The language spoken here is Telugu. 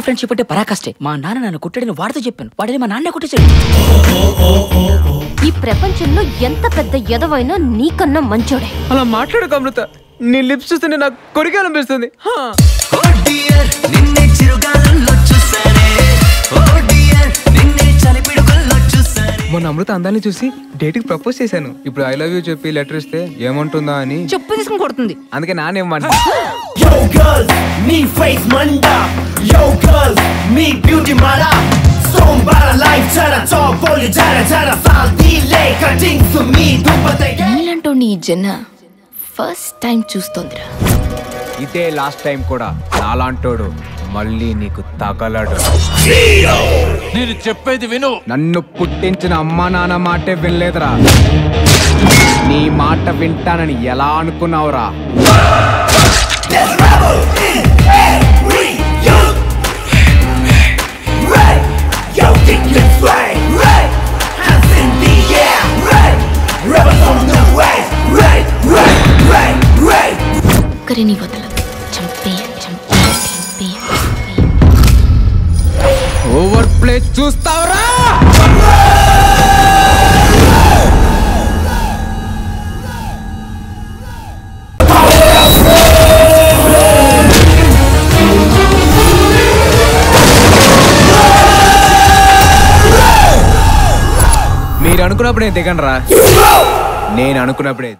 ఫ్రెండ్షిప్ అంటే పరాకాష్టే. మా నాన్న నన్ను కొట్టాడని వాడితో చెప్పాను, వాడిని మా నాన్న కొట్టేశాడు. ఈ ప్రపంచంలో ఎంత పెద్ద ఎదవైనా నీకన్నా మంచోడే. అలా మాట్లాడక అమృత, నీ లిప్స్ చూస్తే నాకు కొరికాలనిపిస్తుంది. మొన్న అమృత అందాన్ని చూసి డేట్ కి ప్రపోజ్ చేశాను. ఇప్పుడు ఐ లవ్ యూ చెప్పి లెటర్ ఇస్తే ఏమంటుందా అని చెప్పు తీసుకుని కొడుతుంది. అందుకే నానేమంటా. నీలంటో నీ జన ఫస్ట్ టైం చూస్తోందిరా. ఇదే లాస్ట్ టైం కూడా. నాలాంటోడు మళ్ళీ నీకు తగలడు. నేను చెప్పేది విను. నన్ను పుట్టించిన అమ్మా నాన్న మాటే వినలేదురా. నీ మాట వింటానని ఎలా అనుకున్నావురా? ఒక్కరిని వదలదు. ఓవర్ ప్లే చూస్తావురా? మీరు అనుకున్నప్పుడే దిగండి రా. నేను అనుకున్నప్పుడే